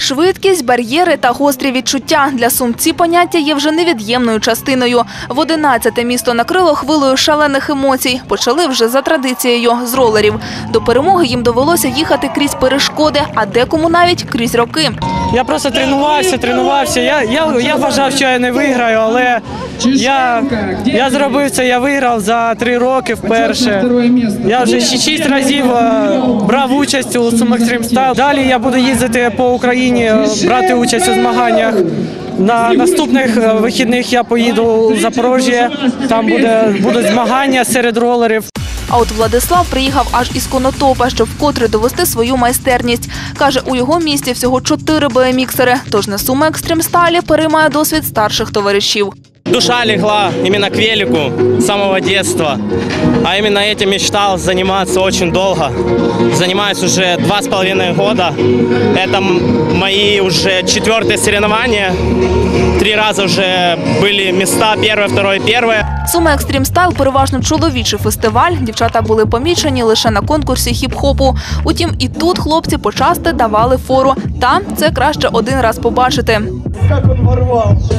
Швидкість, бар'єри та гострі відчуття. Для Сум ці поняття є вже невід'ємною частиною. В 11-те місто накрило хвилею шалених емоцій. Почали вже за традицією – з ролерів. До перемоги їм довелося їхати крізь перешкоди, а декому навіть крізь роки. Я просто тренувався. Я вважав, що я не виграю, але я зробив це, я виграв за 3 роки вперше. Я вже 6 разів брав участь у Sum Extreme Style. Далі я буду їздити по Україні, брати участь у змаганнях. На наступних вихідних я поїду у Запоріжжя, там будуть змагання серед ролерів. А от Владислав приїхав аж із Конотопа, щоб вкотре довести свою майстерність. Каже, у його місті всього 4 BMX-ери, тож на Sum Extreme Style переймає досвід старших товаришів. Душа легла именно к велику с самого детства, а именно этим мечтал заниматься очень долго. Занимаюсь уже 2,5 года. Это мои уже 4-е соревнования. 3 раза уже были места 1-е, 2-е, 1-е. Sum Extreme Style – переважно чоловічий фестиваль. Дівчата були помічені лише на конкурсі хіп-хопу. Утім, і тут хлопці почасти давали фору. Та це краще один раз побачити. Як він ворвався!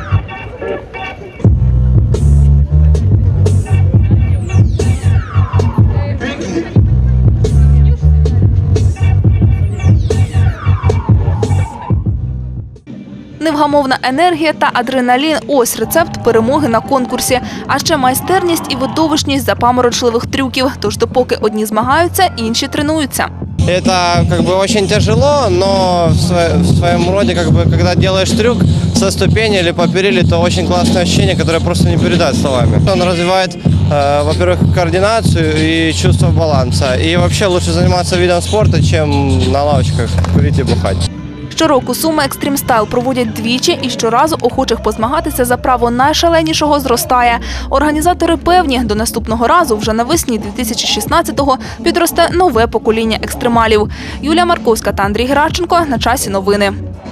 Невгамовна енергія та адреналін – ось рецепт перемоги на конкурсі. А ще майстерність і видовищність запаморочливих трюків. Тож допоки одні змагаються, інші тренуються. Это очень тяжело, но в своем роде, когда делаешь трюк со ступени или по периле, то очень классное ощущение, которое просто не передать словами. Он развивает, во-первых, координацию и чувство баланса. И вообще лучше заниматься видом спорта, чем на лавочках курить и бухать. Щороку Sum Extreme Style проводять двічі, і щоразу охочих позмагатися за право найшаленішого зростає. Організатори певні, до наступного разу, вже навесні 2016-го, підросте нове покоління екстремалів. Юлія Марковська та Андрій Геращенко. На часі новини.